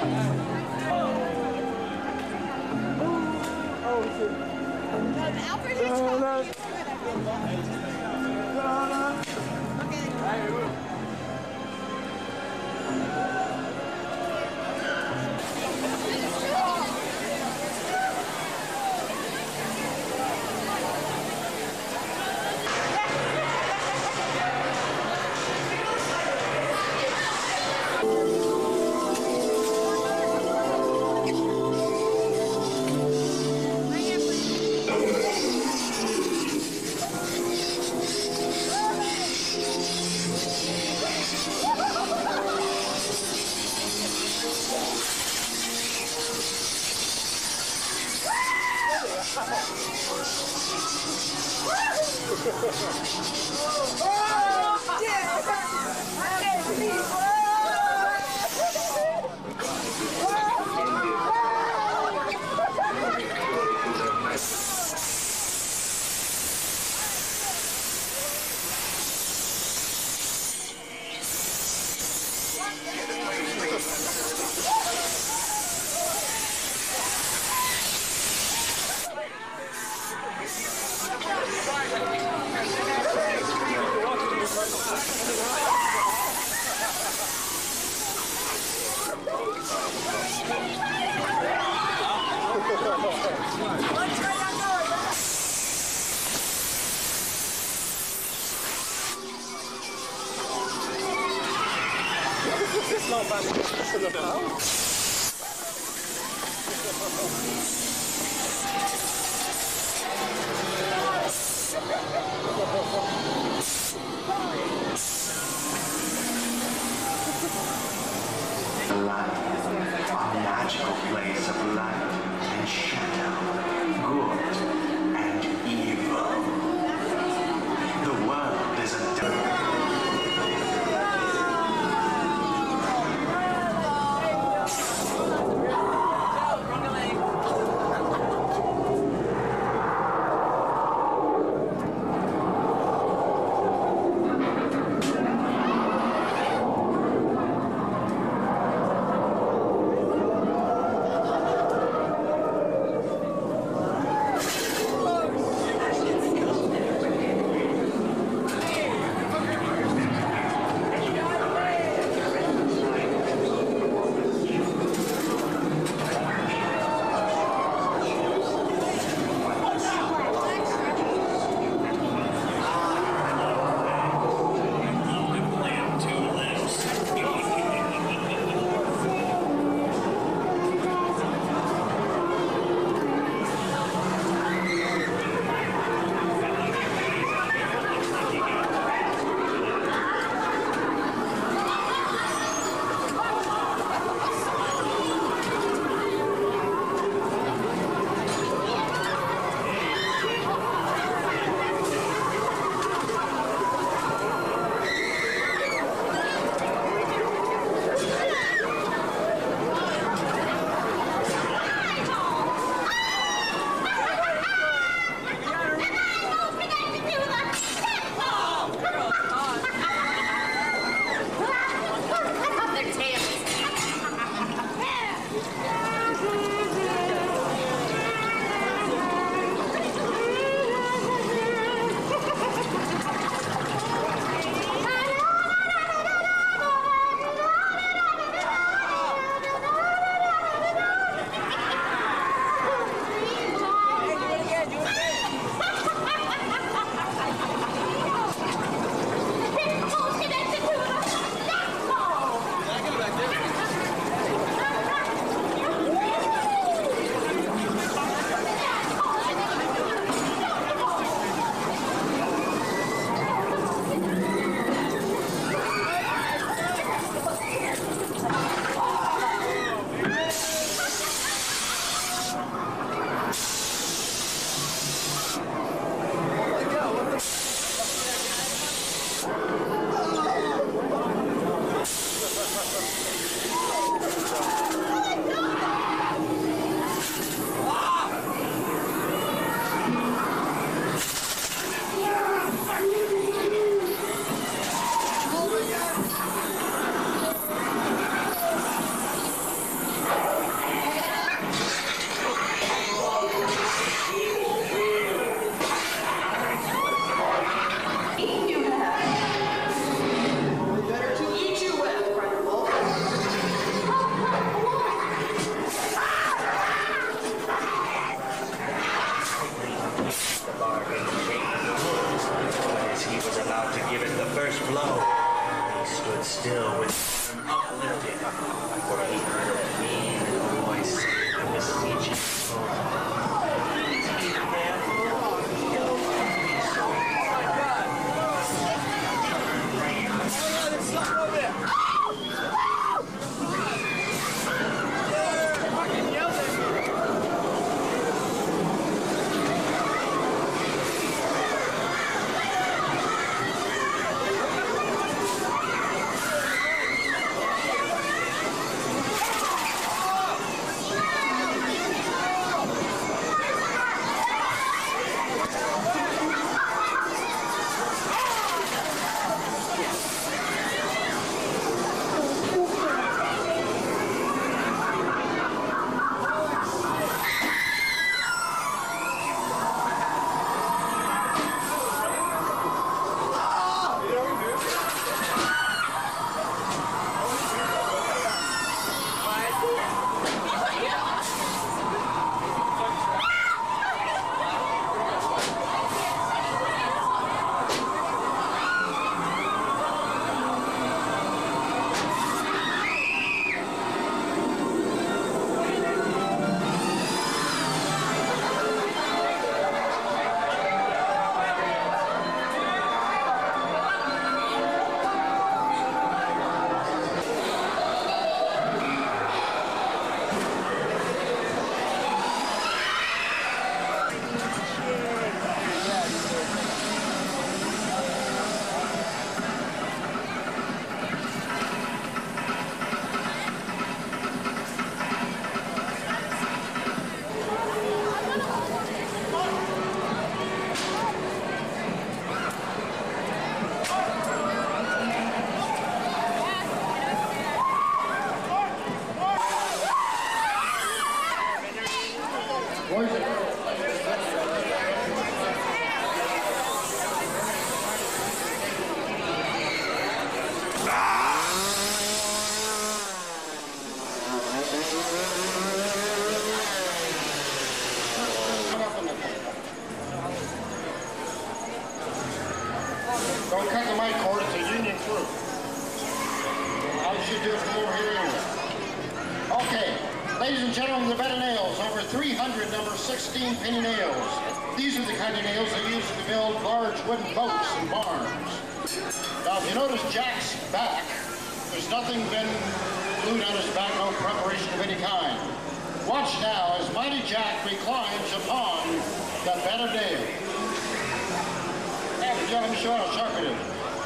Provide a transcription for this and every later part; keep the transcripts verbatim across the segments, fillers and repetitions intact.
Alfred Hitchcock. It's not bad to look out. Life, a magical place of light and shadow, good and evil. The world is a dark. do it from over here anyway. Okay, ladies and gentlemen, the bed of nails, over three hundred number sixteen penny nails. These are the kind of nails they use to build large wooden boats and barns. Now, if you notice Jack's back, there's nothing been glued on his back, no preparation of any kind. Watch now as Mighty Jack reclines upon the bed of nails. Hey, let me show you how sharp it is.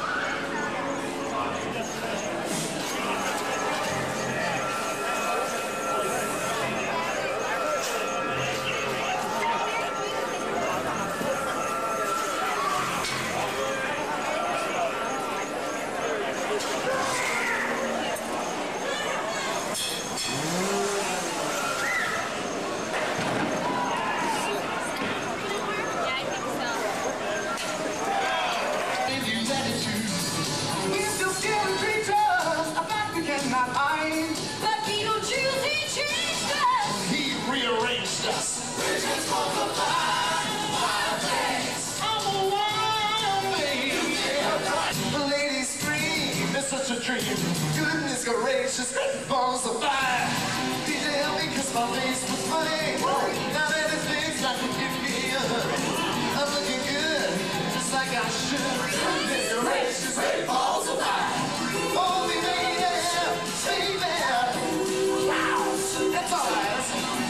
Goodness gracious, balls of fire. D J help me cause my face was funny. Now that his face I can give me a hug. I'm looking good, just like I should. Goodness gracious, balls of fire. Oh, me baby, baby. Wow, that's all right.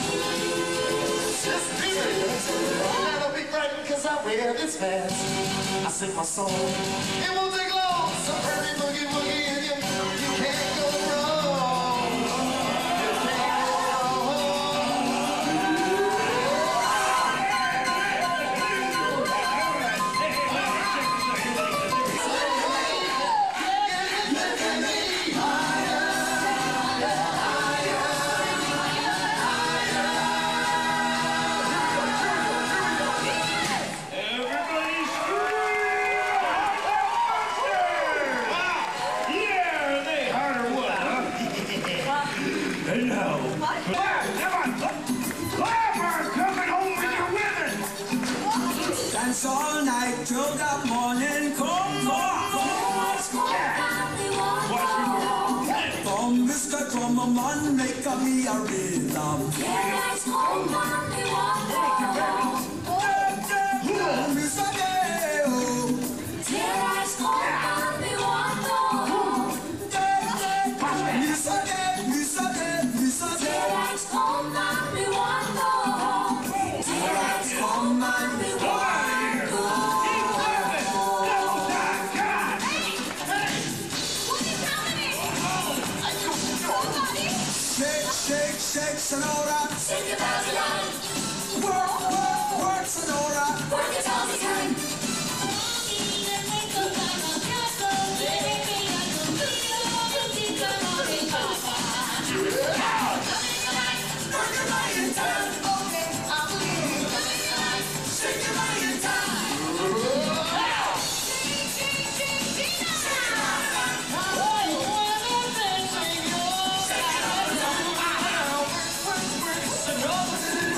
Just be serious. Now don't be frightened cause I wear this mask. I sing my song. It won't take long, so hurry, boogie, boogie. Dance all night till that morning come on. From Mister Drummerman, make a me a rhythm. Yeah, it's home on the water. Mister Dale. Yeah, it's home on the water. Mister Dale, Mister Dale, Mister Dale. Yeah, it's home on the water. Yeah, it's home on the water. Shake, Sonora. Shake your body line. Work, work, work, Sonora. Work it all the time. Work your body in time. Okay, I believe. Shake your body in time. Shake it all.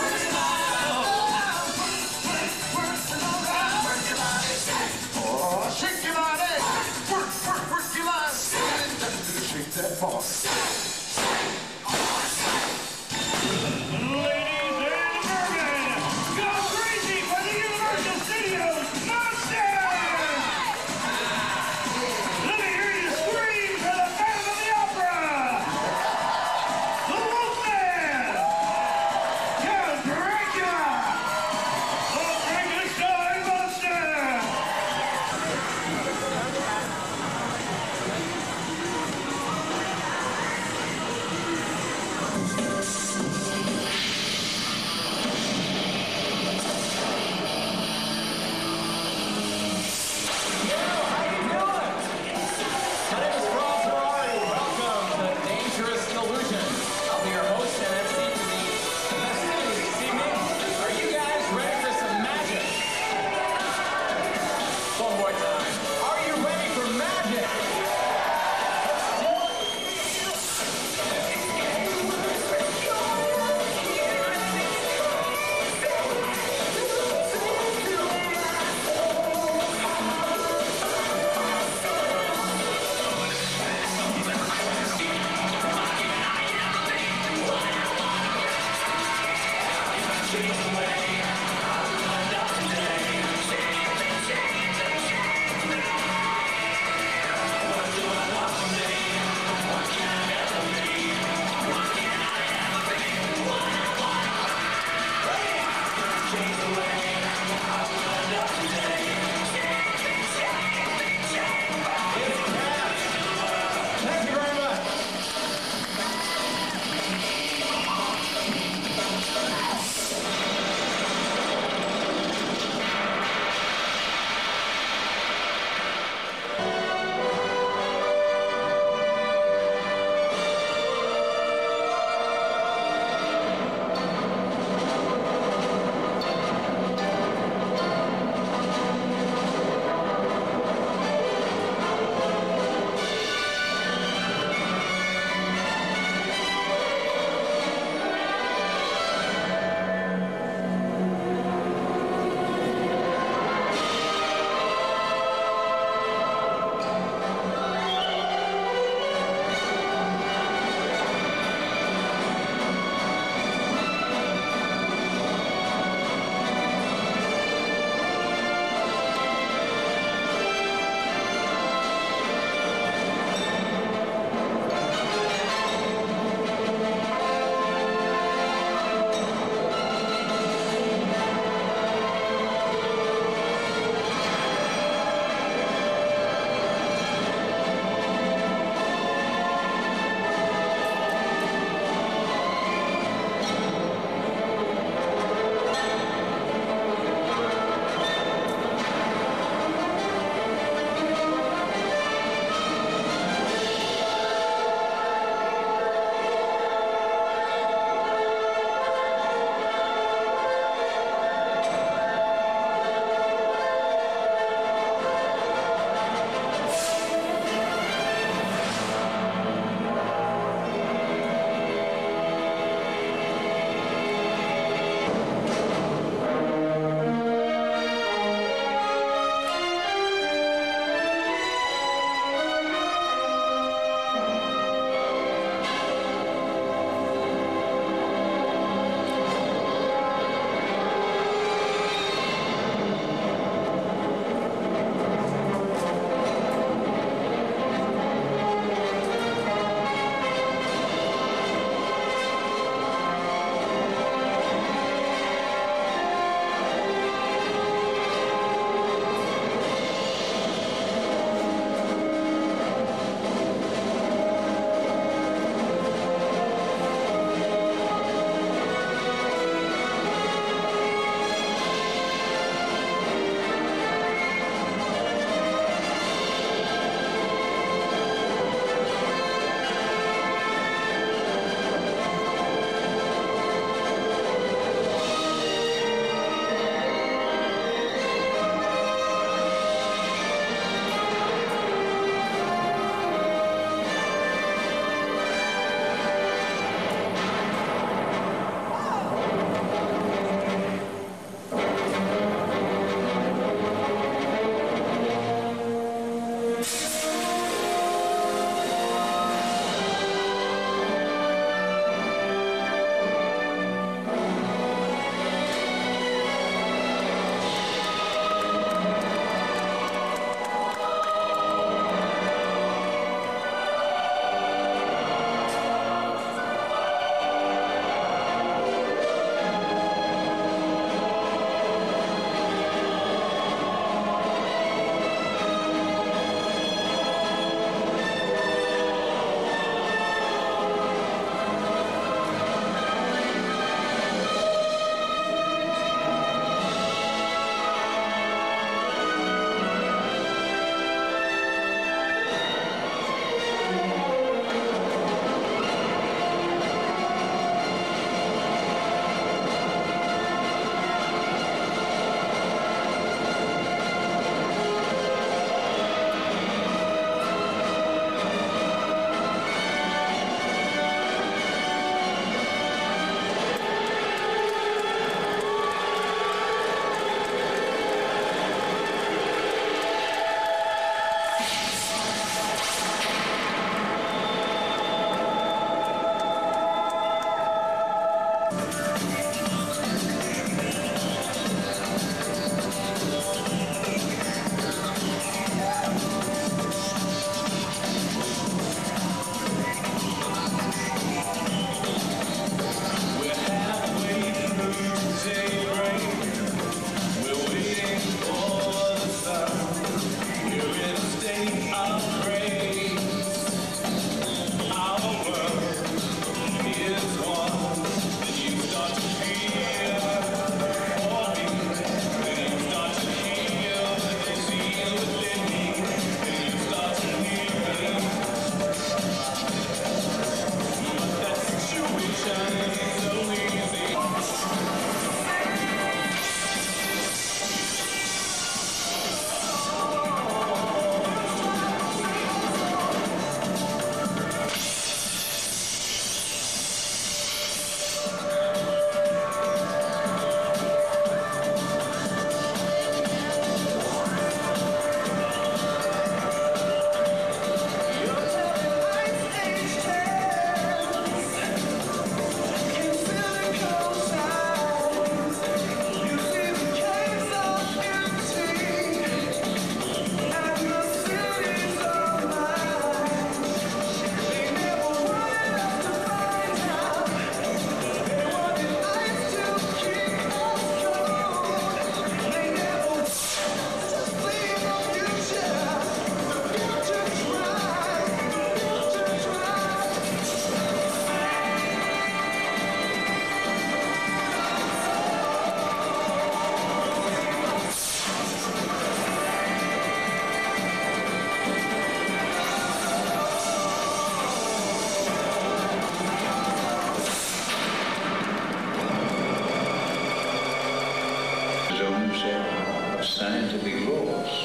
Scientific laws.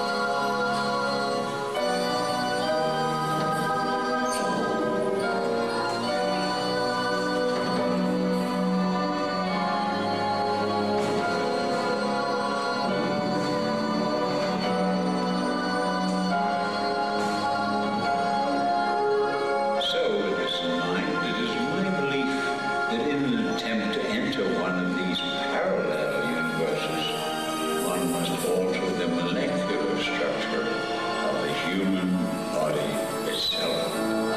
So, with this in mind, it is my belief that in an attempt to enter one of these parallel universes, one must alter the molecular structure of the human body itself.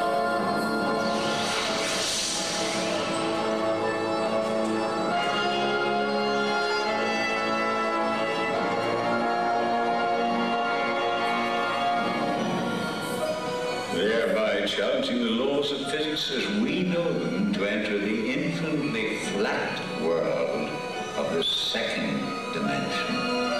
Thereby challenging the laws of physics as we know them to enter the infinitely flat world of the second dimension.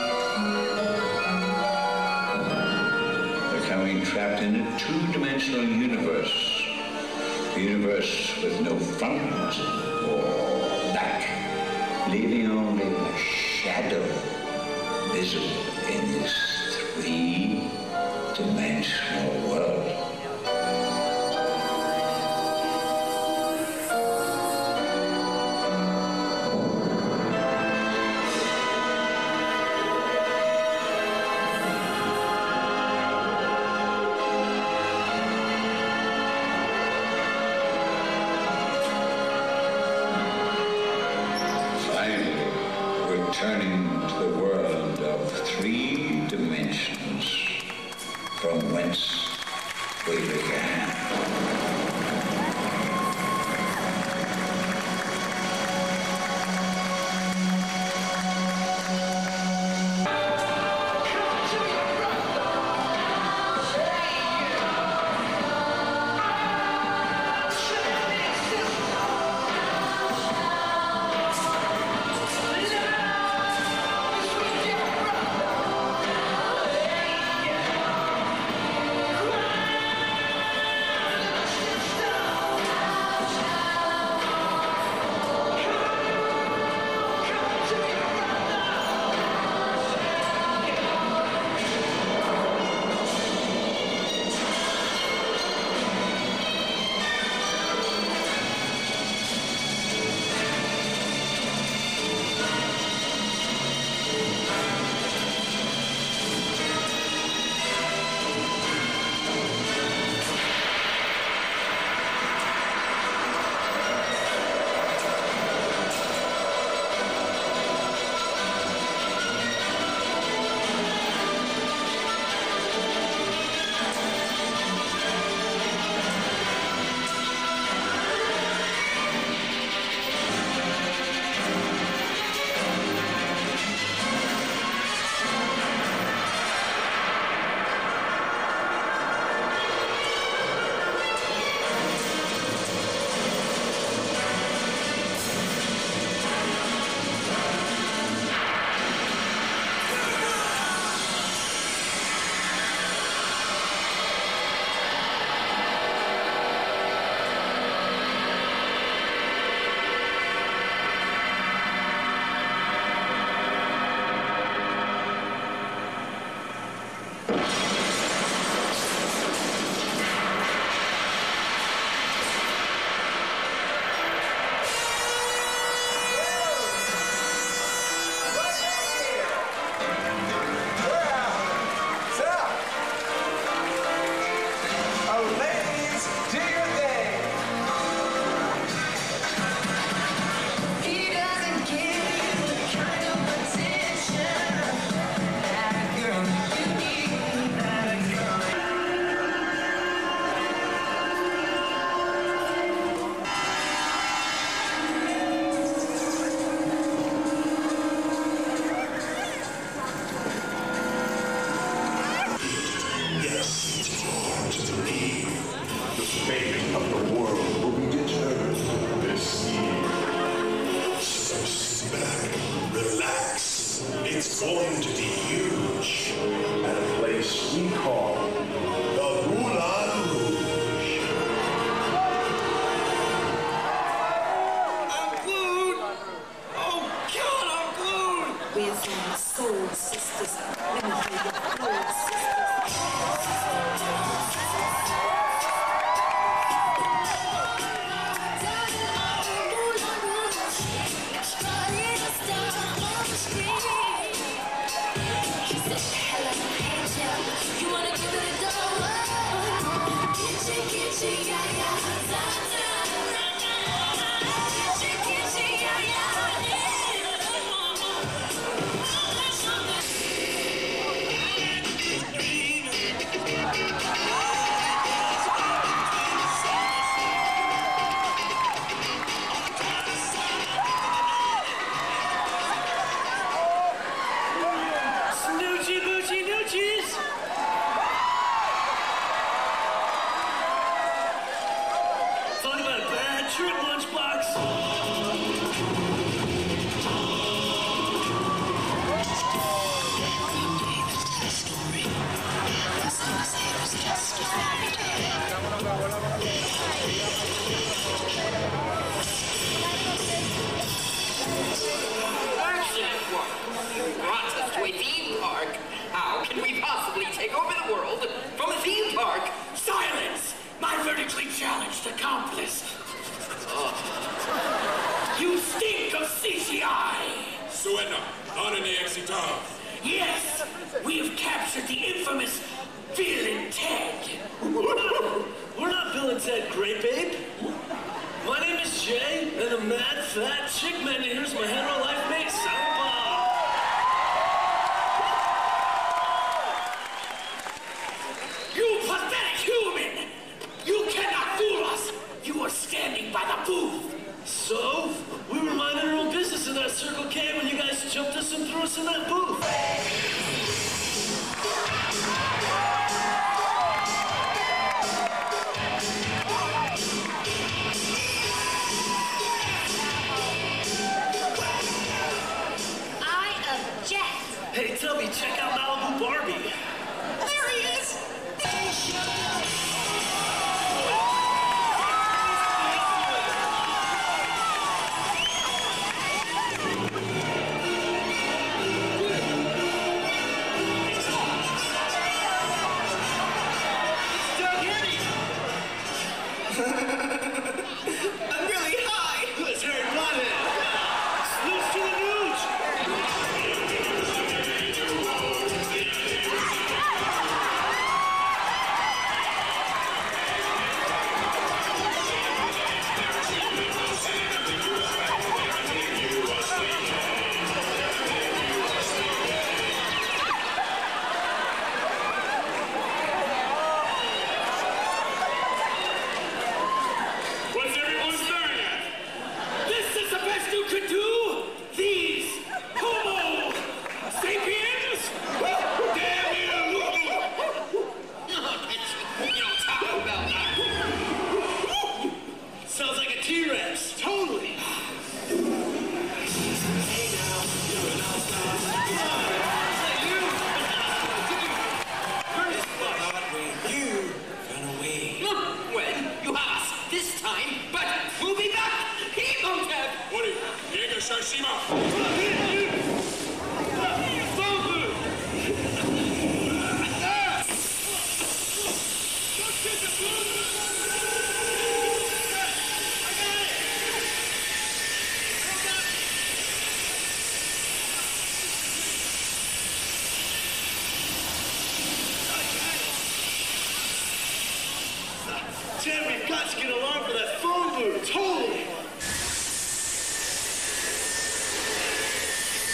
Becoming trapped in a two-dimensional universe, a universe with no front or back, leaving only a shadow visible in this three-dimensional world. Returning to the world of three dimensions from whence we began. It's going to be huge at a place we call the Moulin Rouge. I'm glued! Oh, God, I'm glued! We're from soul sisters. Let me hear your flow, sisters. How can we possibly take over the world from a theme park? Silence! My vertically challenged accomplice. Oh. You stink of C G I! Suena, on an exitado. Yes! We have captured the infamous Bill and Ted. We're not Bill and Ted, Great Babe. My name is Jay, and the mad fat chick man here's my hetero life mate, Silent Bob. You pathetic human! You cannot fool us! You are standing by the booth! So, we were minding our own business in that Circle K when you guys jumped us and threw us in that booth. I object. Hey, Tubby, check out Malibu Barbie. There he is. I'm really high! Let's hear it, run it! Snooze to the news! What's everyone staring at? This is the best you could do? These Homo sapiens? Damn you! You don't talk about that. Sounds like a T-Rex. Totally. When you have us this time, but we'll be back. Hemotep. Woody, Diego Sharshima. Jen, we've got to get along for that phone booth. Totally.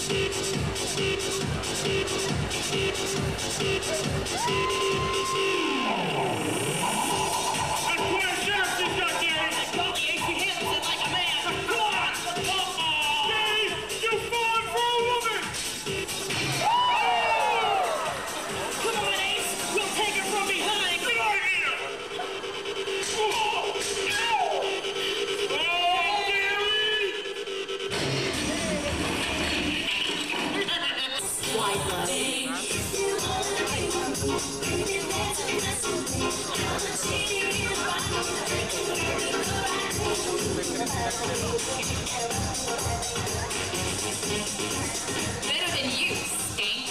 Better than you, skink.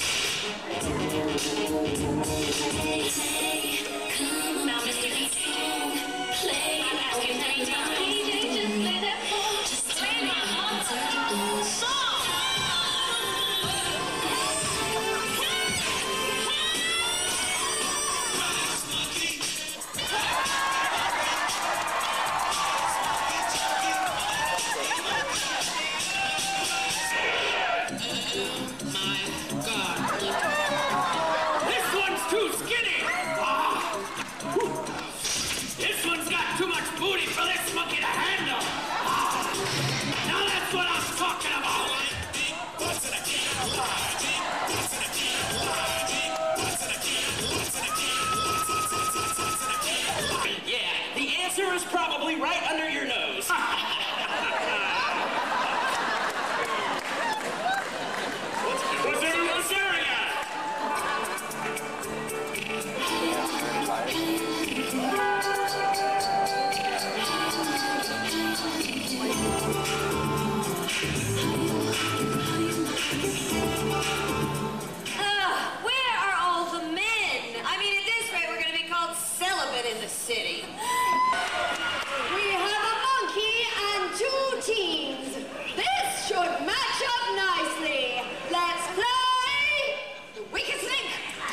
Now, Mister D J, play. I'm asking three times. D J, just play that song. Just play my heart. Song. Probably right under your nose. what's, what's everyone staring at? Uh, where are all the men? I mean, at this rate, we're going to be called celibate in the city. Two teams. This should match up nicely. Let's play the weakest link.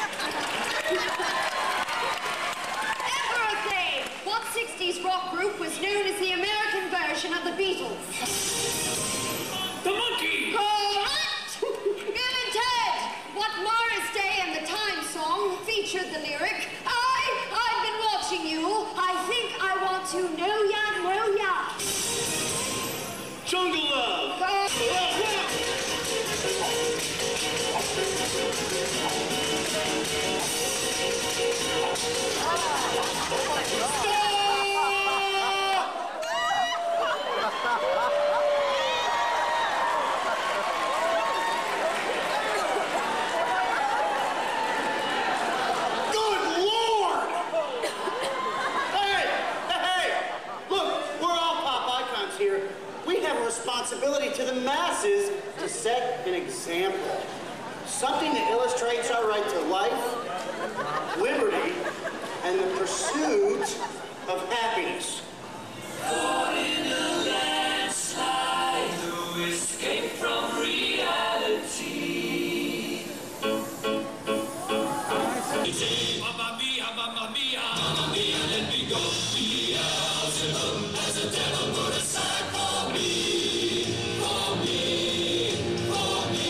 Emperor Thane. What sixties rock group was known as the American version of the Beatles? The Monkey. Correct. Bill and Ted. What Morris Day and the Time song featured the lyric, I, I've been watching you. I think I want to know ya, know ya. Jungle Love. Uh, responsibility to the masses to set an example. Something that illustrates our right to life, liberty, and the pursuit of happiness. Caught in a landslide, no escape from reality. Mamma mia, mamma mia, mamma mia, let me go. Beelzebub as a devil put aside for me, for me, for me.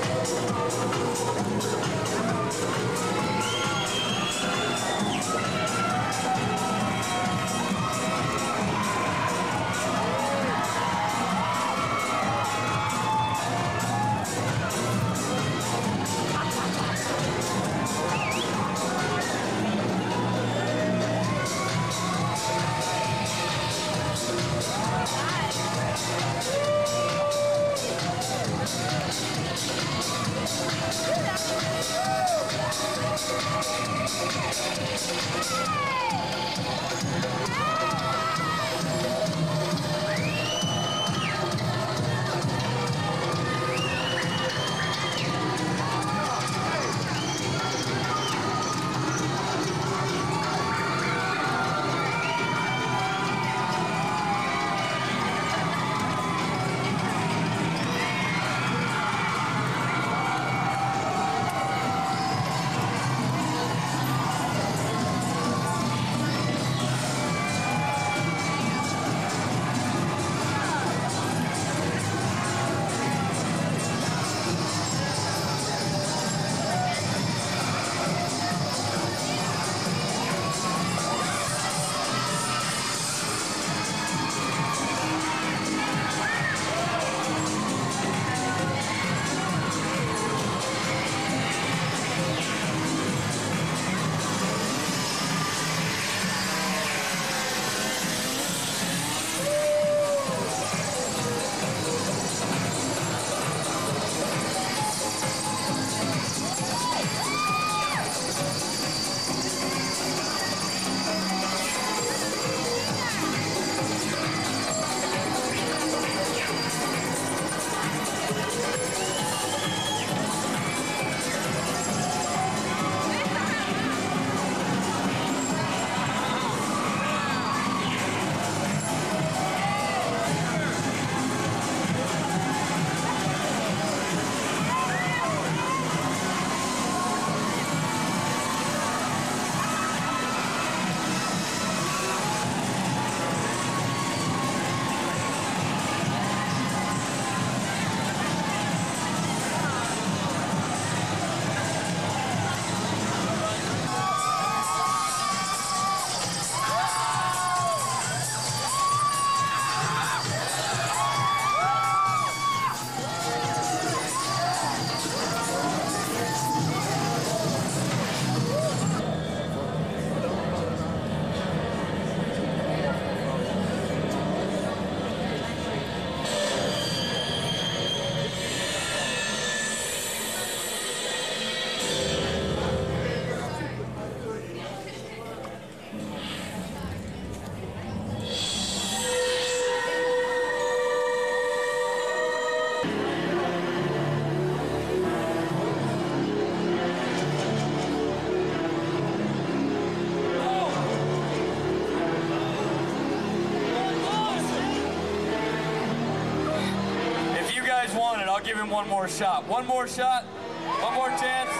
I'll give him one more shot. One more shot, one more chance.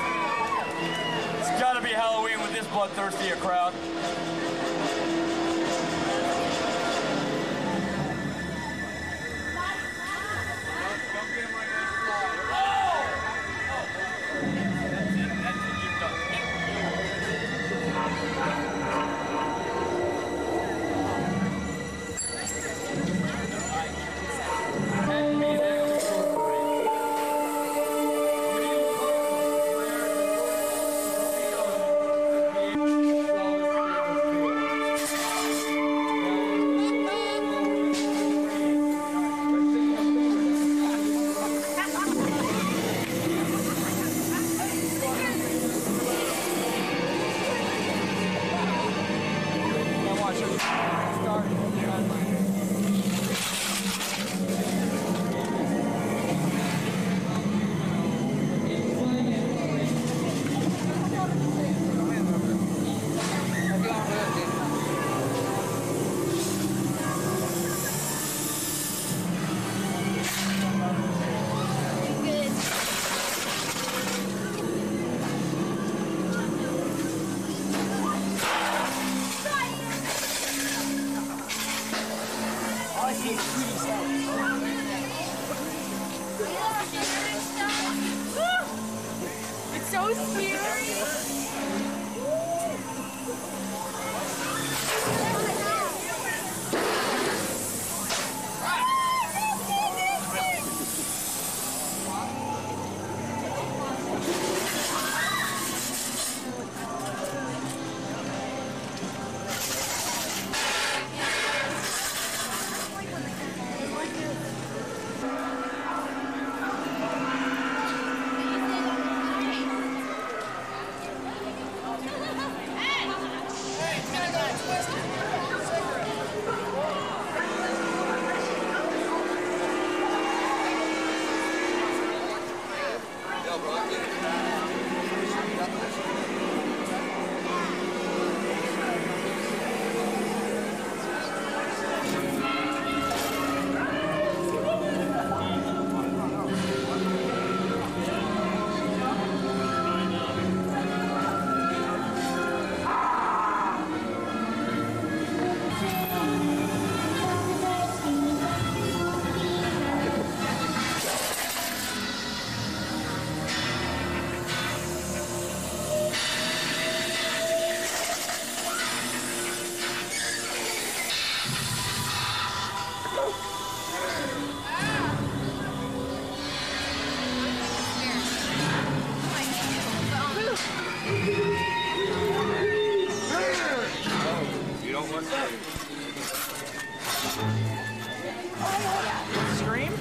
It's gotta be Halloween with this bloodthirsty a crowd. so scary. Scream?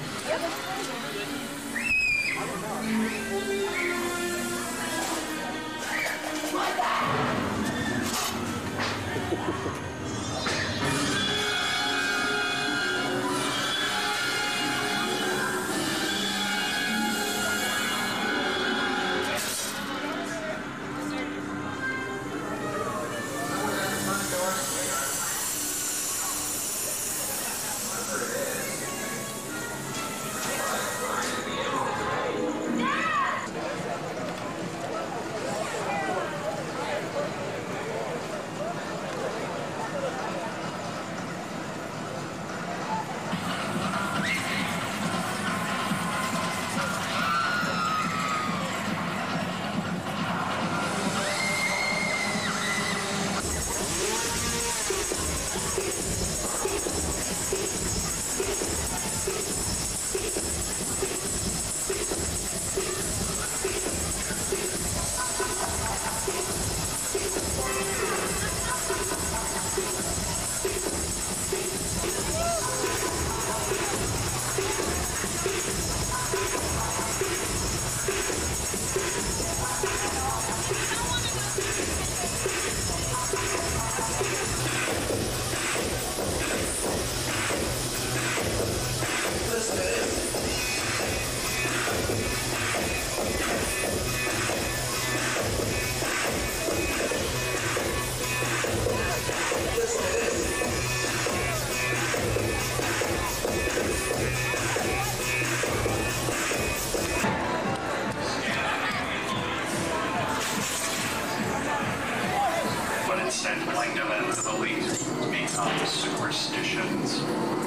But instead plankton and the belief become superstitions.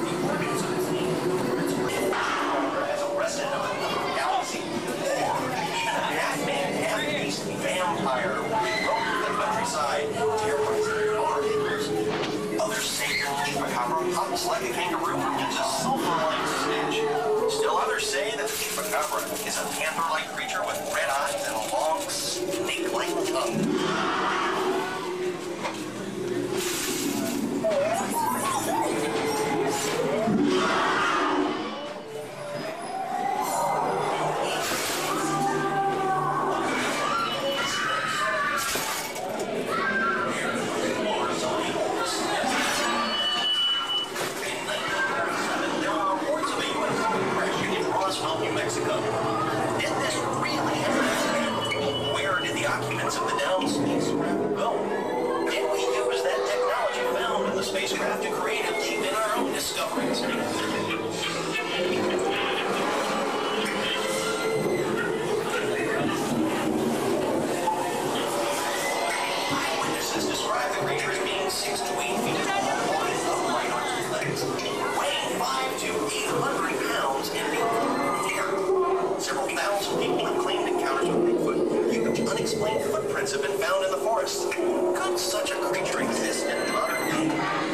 As arrested in a galaxy war, half-man, half-beast vampire roamed the countryside, terrorizing bartenders. Others say that the chupacabra hops like a kangaroo and is a sulfur-like stench. Still others say that the chupacabra is a panther-like creature with red eyes and a long, snake-like tongue. New Mexico. Did this really happen? Where did the occupants of the down space go? Did we use that technology found in the spacecraft to creatively invent our own discoveries? Eyewitnesses describe the creature as being six to eight feet tall, with upright on two legs, weighing five to eight hundred pounds, and being several thousand people have claimed encounters with Bigfoot. forest. Could such a creature exist in modern day?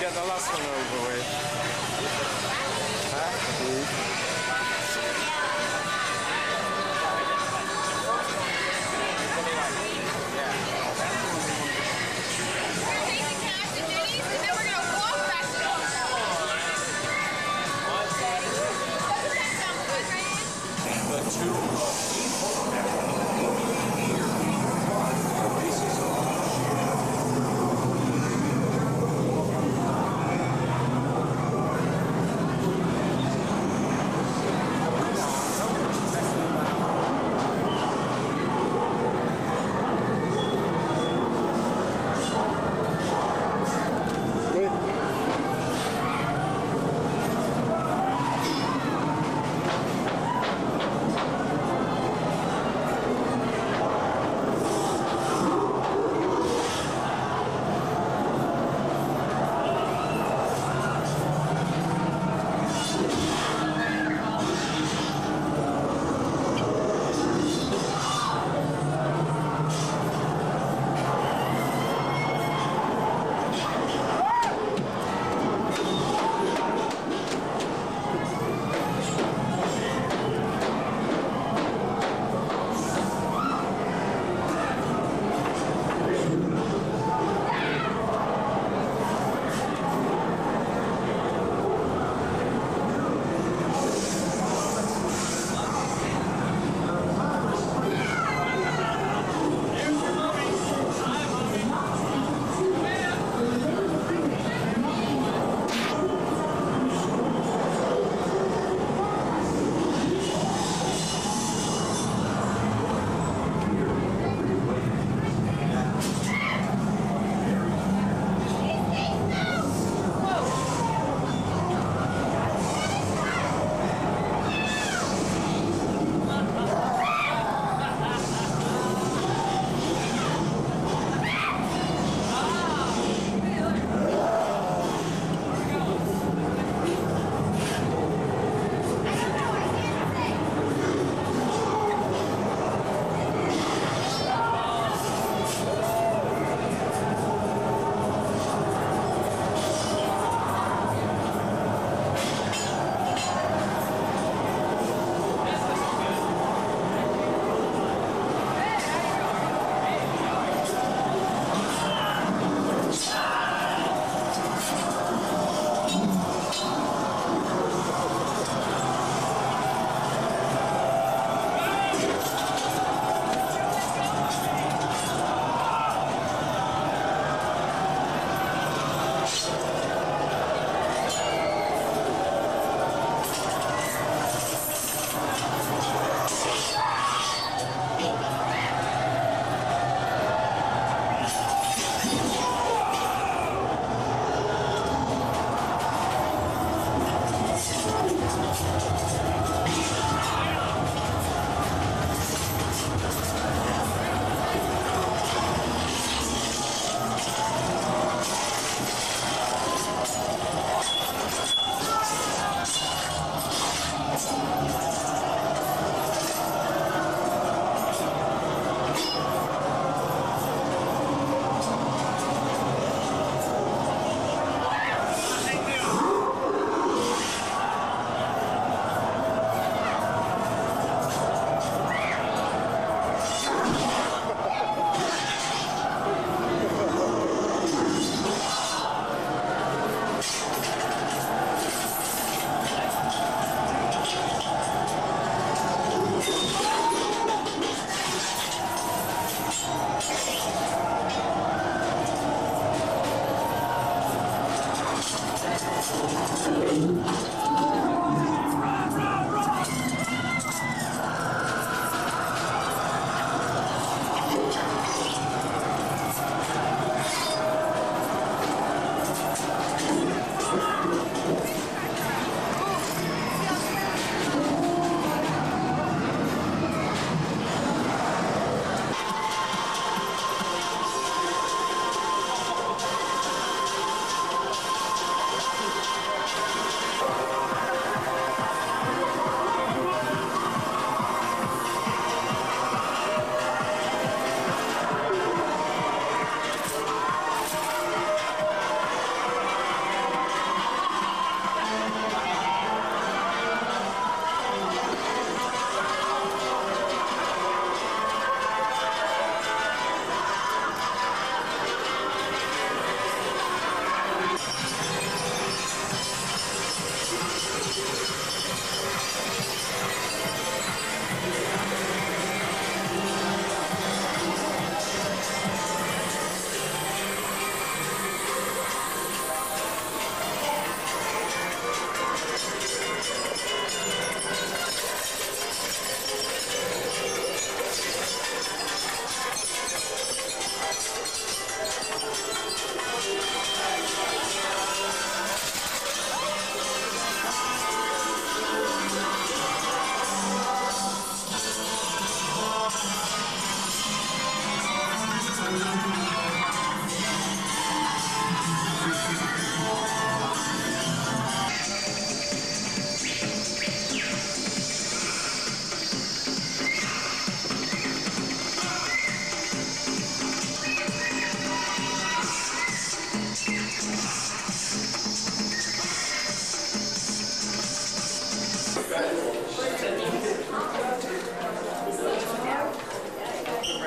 get the last one over with. Huh?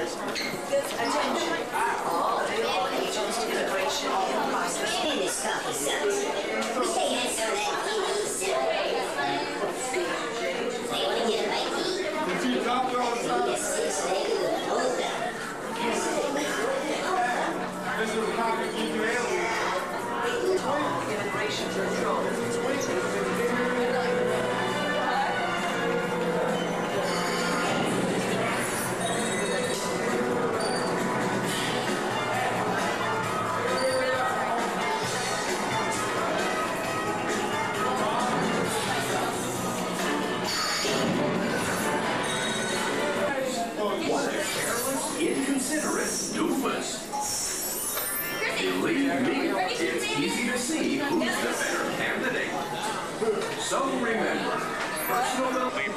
Attention, all available agents to immigration process. In this copy sense, we say answer that T V simple. They want to get a bite to eat. Yes, yes, they do. Hold down. Immigration control. What a careless, inconsiderate doofus. Believe me, it's easy to see who's the better candidate. So remember, personal